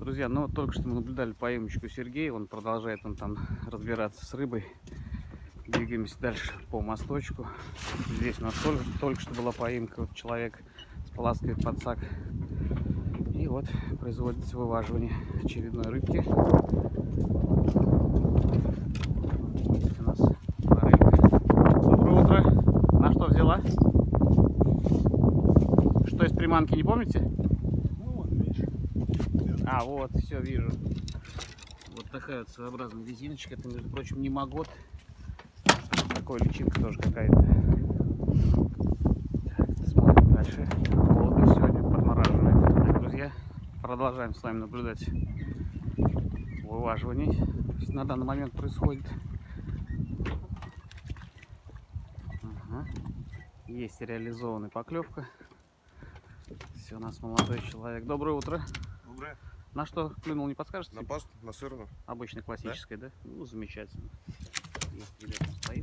Друзья, ну вот только что мы наблюдали поимочку Сергея, он продолжает там разбираться с рыбой. Двигаемся дальше по мосточку. Здесь у нас только что была поимка, вот человек споласкивает подсак. И вот производится вываживание очередной рыбки. Есть у нас рыбка. Доброе утро. На что взяла? Что из приманки, не помните? Ну вот, видишь. А, вот, все, вижу. Вот такая вот своеобразная резиночка. Это, между прочим, не магот. Такой личинка тоже какая-то. Так, смотрим дальше. Холодно сегодня, подмораживает. Так, друзья, продолжаем с вами наблюдать вываживание. На данный момент происходит. Ага. Есть реализованная поклевка. Все, у нас молодой человек. Доброе утро. Доброе. На что клюнул, не подскажете? На пасту, на сырную. Обычно классическая, да? Ну, замечательно. Есть, ребята, стоит.